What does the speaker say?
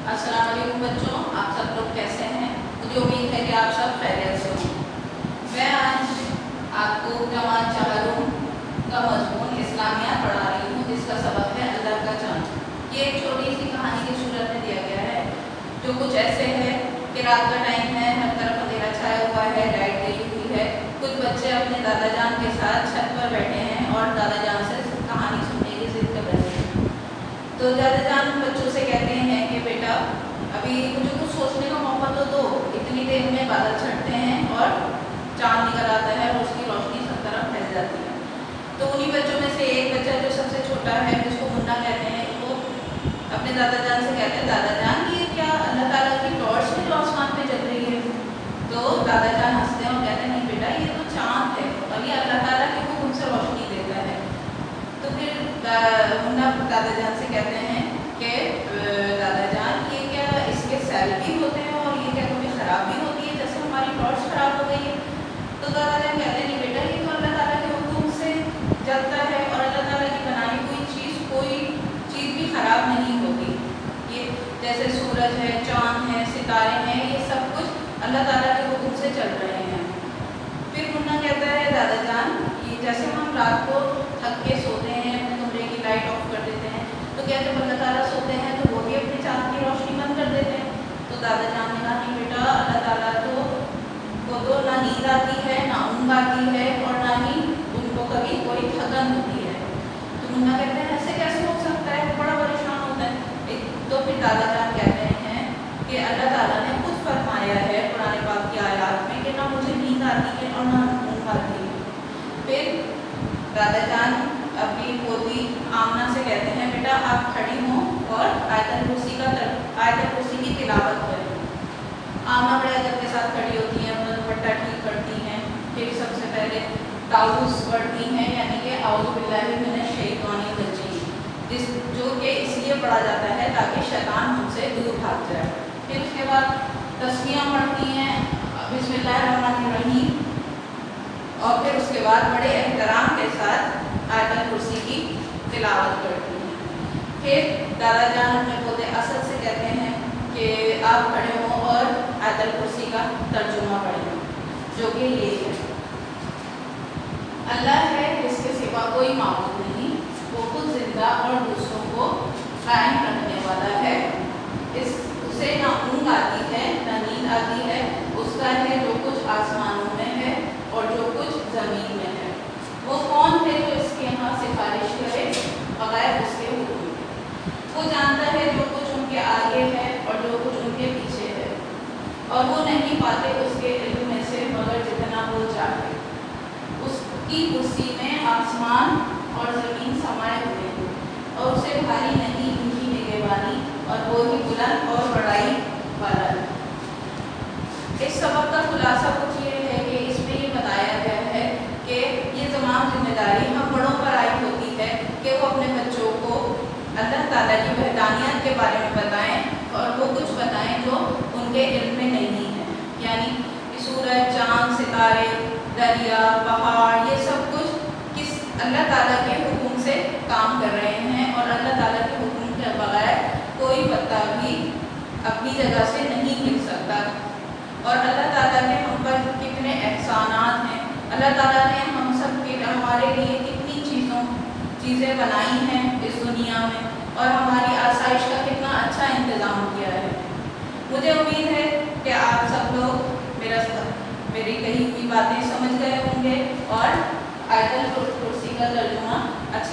अस्सलाम वालेकुम बच्चों, आप सब लोग कैसे हैं? मुझे उम्मीद है कि आप सब खैरियत से हों। मैं आज आपको जमात चाहरुम का मज़मून इस्लामिया पढ़ा रही हूँ, जिसका सबक है अल्लाह का चाँद। ये एक छोटी सी कहानी की सूरत में दिया गया है, जो कुछ ऐसे है कि रात का टाइम है, हर तरफ अंधेरा छाया हुआ है, लाइट गई हुई है। कुछ बच्चे अपने दादा जान के साथ छत पर बैठे हैं और दादा जान से कहानी सुनने की जिद कर रहे हैं। तो दादा जान बच्चों से कहते हैं कि बेटा अभी मुझे कुछ सोचने का मौका तो दो। इतनी देर में बादल छटते हैं और चाँद निकल आता है और उसकी रोशनी सब तरफ फैल जाती है। तो उन्हीं बच्चों में से एक बच्चा जो सबसे छोटा है, जिसको मुन्ना कहते हैं, वो अपने दादा जान से कहते हैं, दादा जान ये क्या अल्लाह ताला की टॉर्च है जो आसमान पे जल रही है? तो दादा जान हंसते हैं और कहते हैं, नहीं बेटा ये तो चाँद है और ये अल्लाह ताला के हुक्म से रोशनी देता है। तो फिर मुन्ना दादा जान से कहते हैं कि दादा जान ये क्या इसके सेल भी होते हैं और ये क्या कभी ख़राब भी होती है जैसे हमारी टॉर्च ख़राब हो गई है? तो दादा जान कहते हैं, नहीं बेटा ये तो अल्लाह ताला के हुक्म से जलता है और अल्लाह ताला की बनाई कोई चीज़ भी ख़राब नहीं होती। ये जैसे सूरज है, चाँद है, सितारे हैं, ये सब कुछ अल्लाह ताला के हुक्म से चल रहे हैं। फिर मुन्ना कहता है, दादा जान ये जैसे हम रात को थक के सोते हैं, अपने कमरे की लाइट ऑफ कर देते हैं, तो क्या जब अल्लाह ताला सोते हैं तो वो भी अपने चाँद की रोशनी बंद कर देते हैं? तो दादा जान ने कहा, नहीं बेटा अल्लाह ताला तो ना नींद आती है, ना ऊँघ आती है और ना ही उनको कभी कोई थकन होती है। तो मुन्ना कहते हैं, ऐसे कैसे हो सकता है? वो बड़ा परेशान होता है। तो फिर दादा जान कहते हैं कि अल्लाह ताला ने खुद फरमाया है कुरान पाक की आयत में कि ना मुझे नींद आती है और ना ऊँघ आती है। फिर दादा जान अपनी पोती आमना से कहते हैं, बेटा आप खड़ी हों और आयतल कुर्सी की तिलावत करें। आमना बड़े अदब के साथ खड़ी होती हैं, अपना दुपट्टा ठीक करती हैं, फिर सबसे पहले ताउज़ पढ़ती हैं, यानी कि औज़ु बिल्लाहि मिनश शैतानिर रजीम, जो कि इसलिए पढ़ा जाता है ताकि शैतान हमसे दूर भाग जाए। फिर उसके बाद तस्बीह पढ़ती हैं, बिस्मिल्लाहिर्रहमानिर्रहीम, और फिर उसके बाद बड़े एहतराम के साथ आयतल कुर्सी की तिलावत करती हैं। फिर दादा जान अपने पोते असद से कहते हैं कि आप खड़े हों और आयतल कुर्सी का तर्जुमा पढ़ें, जो कि ये है, अल्लाह है जिसके सिवा कोई माबूद नहीं, वो खुद जिंदा और दूसरों को कायम रखने वाला है। उसे ना ऊँघ आती है ना नींद आती है, उसका है जो कुछ आसमानों में है और जो कुछ ज़मीन में है। वो कौन है जो इसके यहाँ सिफारिश करे बगैर उसके हुक्म के? वो जानता है जो कुछ उनके आगे है और जो कुछ उनके पीछे है, और वो नहीं पाते उसके इल्म में से मगर जितना वो चाहे। उसकी कुर्सी में आसमान और ज़मीन समाये हुए हैं और उसे भारी नहीं उनकी निगहबानी, और वो ही बुलंद और बड़ाई वाला है। इस सबक का खुलासा कुछ ये है कि इसमें ये बताया गया है कि ये तमाम जिम्मेदारी हम बड़ों पर आई होती है कि वो अपने बच्चों को अल्लाह ताला की वहदानियत के बारे में बताएं और वो कुछ बताएं जो उनके इल्म में नहीं है, यानी कि सूरज, चाँद, सितारे, दरिया, पहाड़, ये सब कुछ किस अल्लाह ताला के हुक्म से काम कर रहे हैं और अल्लाह ताला के हुक्म के बगैर कोई पत्ता भी अपनी जगह से नहीं हिल सकता। और अल्लाह ताला के हम पर कितने एहसानात हैं, अल्लाह ताला ने हम सब के हमारे लिए कितनी चीज़ें बनाई हैं इस दुनिया में, और हमारी आसाइश का कितना अच्छा इंतज़ाम किया है। मुझे उम्मीद है कि आप सब लोग मेरी कही हुई बातें समझ गए होंगे और आयतल कुर्सी का तर्जुमा